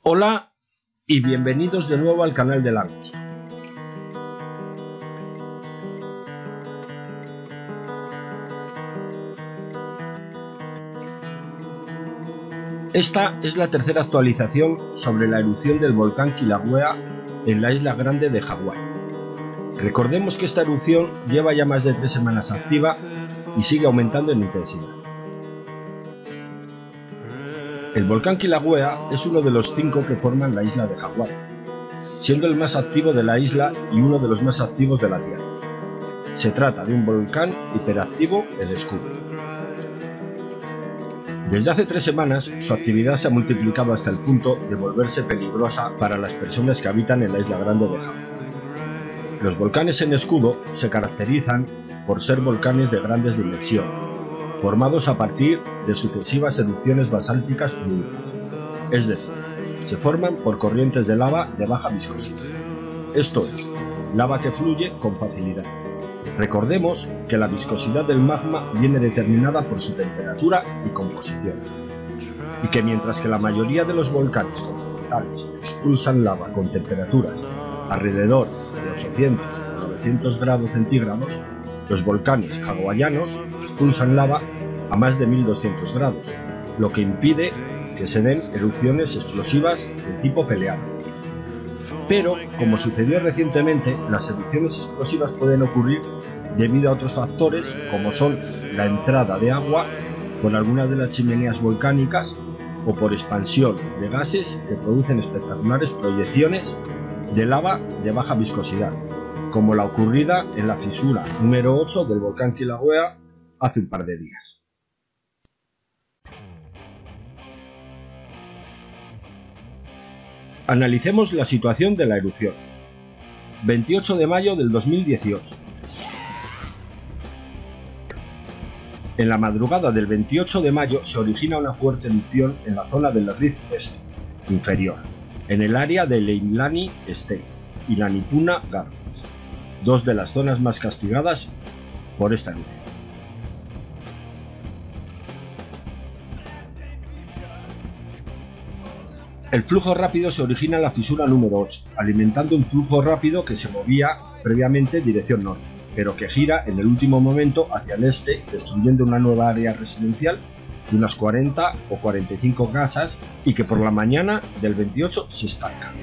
Hola y bienvenidos de nuevo al canal de Langosta. Esta es la tercera actualización sobre la erupción del volcán Kilauea en la isla Grande de Hawái. Recordemos que esta erupción lleva ya más de 3 semanas activa y sigue aumentando en intensidad. El volcán Kilauea es uno de los 5 que forman la isla de Hawái, siendo el más activo de la isla y uno de los más activos de la Tierra. Se trata de un volcán hiperactivo en escudo. Desde hace 3 semanas, su actividad se ha multiplicado hasta el punto de volverse peligrosa para las personas que habitan en la isla Grande de Hawái. Los volcanes en escudo se caracterizan por ser volcanes de grandes dimensiones, formados a partir de sucesivas erupciones basálticas unidas, es decir, se forman por corrientes de lava de baja viscosidad, esto es, lava que fluye con facilidad. Recordemos que la viscosidad del magma viene determinada por su temperatura y composición, y que mientras que la mayoría de los volcanes continentales expulsan lava con temperaturas alrededor de 800 o 900 grados centígrados, los volcanes hawaianos expulsan lava a más de 1200 grados, lo que impide que se den erupciones explosivas de tipo peleado. Pero, como sucedió recientemente, las erupciones explosivas pueden ocurrir debido a otros factores como son la entrada de agua por algunas de las chimeneas volcánicas o por expansión de gases que producen espectaculares proyecciones de lava de baja viscosidad, como la ocurrida en la fisura número 8 del volcán Kilauea hace un par de días. Analicemos la situación de la erupción. 28 de mayo del 2018. En la madrugada del 28 de mayo se origina una fuerte erupción en la zona del Rift Este inferior, en el área de Leilani State y la Nipuna Gardens, dos de las zonas más castigadas por esta erupción. El flujo rápido se origina en la fisura número 8, alimentando un flujo rápido que se movía previamente en dirección norte, pero que gira en el último momento hacia el este, destruyendo una nueva área residencial de unas 40 o 45 casas y que por la mañana del 28 se estanca.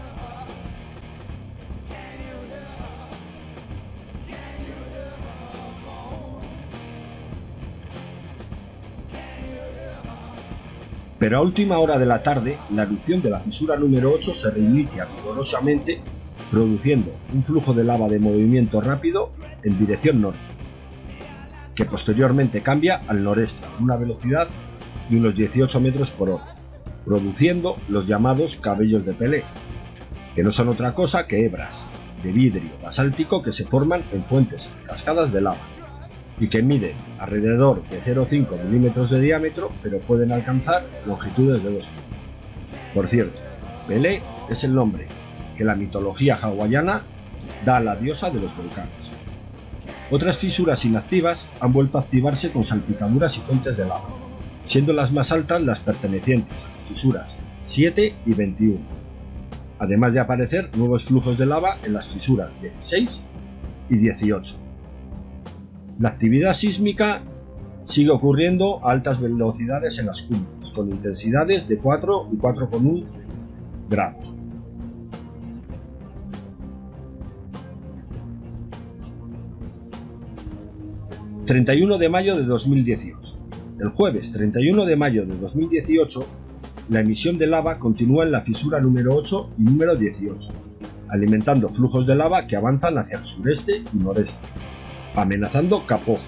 Pero a última hora de la tarde, la erupción de la fisura número 8 se reinicia vigorosamente, produciendo un flujo de lava de movimiento rápido en dirección norte, que posteriormente cambia al noreste a una velocidad de unos 18 metros por hora, produciendo los llamados cabellos de Pelé, que no son otra cosa que hebras de vidrio basáltico que se forman en fuentes cascadas de lava, y que miden alrededor de 0,5 milímetros de diámetro, pero pueden alcanzar longitudes de 2 metros. Por cierto, Pelé es el nombre que la mitología hawaiana da a la diosa de los volcanes. Otras fisuras inactivas han vuelto a activarse con salpicaduras y fuentes de lava, siendo las más altas las pertenecientes a las fisuras 7 y 21, además de aparecer nuevos flujos de lava en las fisuras 16 y 18. La actividad sísmica sigue ocurriendo a altas velocidades en las cumbres, con intensidades de 4 y 4,1 grados. ...31 de mayo de 2018... El jueves 31 de mayo de 2018... la emisión de lava continúa en la fisura número 8 y número 18... alimentando flujos de lava que avanzan hacia el sureste y noreste, amenazando Kapoho.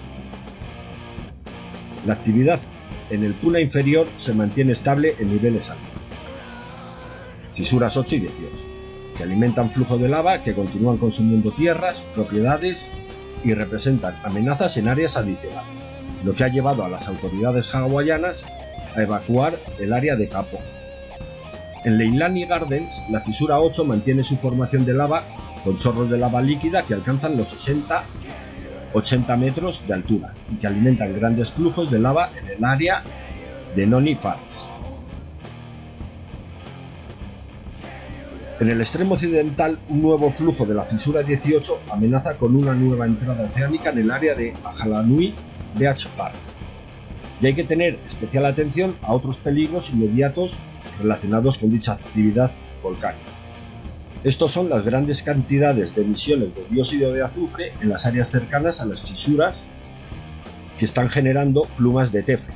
La actividad en el Puna inferior se mantiene estable en niveles altos. Fisuras 8 y 18, que alimentan flujo de lava que continúan consumiendo tierras, propiedades y representan amenazas en áreas adicionales, lo que ha llevado a las autoridades hawaianas a evacuar el área de Kapoho. En Leilani Gardens, la fisura 8 mantiene su formación de lava con chorros de lava líquida que alcanzan los 60-80 metros de altura y que alimentan grandes flujos de lava en el área de Noni Falls. En el extremo occidental, un nuevo flujo de la fisura 18 amenaza con una nueva entrada oceánica en el área de Ajalanui Beach Park. Y hay que tener especial atención a otros peligros inmediatos relacionados con dicha actividad volcánica. Estos son las grandes cantidades de emisiones de dióxido de azufre en las áreas cercanas a las fisuras que están generando plumas de tefra.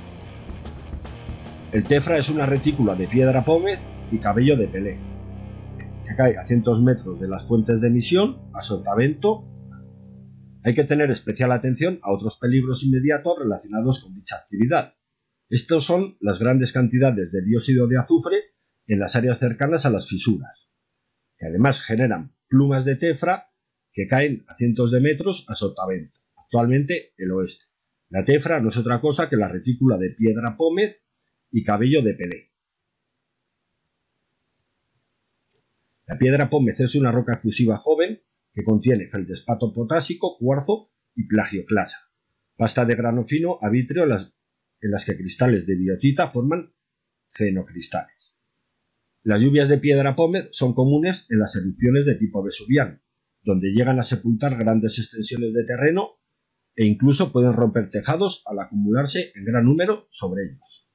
El tefra es una retícula de piedra pómez y cabello de Pelé, que cae a cientos metros de las fuentes de emisión a sotavento. Hay que tener especial atención a otros peligros inmediatos relacionados con dicha actividad. Estos son las grandes cantidades de dióxido de azufre en las áreas cercanas a las fisuras, que además generan plumas de tefra que caen a cientos de metros a sotavento, actualmente el oeste. La tefra no es otra cosa que la retícula de piedra pómez y cabello de Pelé. La piedra pómez es una roca efusiva joven que contiene feldespato potásico, cuarzo y plagioclasa, pasta de grano fino a vítreo en las que cristales de biotita forman fenocristales. Las lluvias de piedra pómez son comunes en las erupciones de tipo vesuviano, donde llegan a sepultar grandes extensiones de terreno e incluso pueden romper tejados al acumularse en gran número sobre ellos.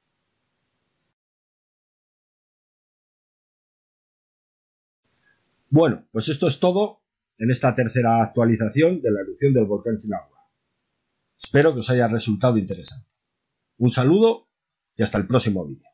Bueno, pues esto es todo en esta tercera actualización de la erupción del volcán Kilauea. Espero que os haya resultado interesante. Un saludo y hasta el próximo vídeo.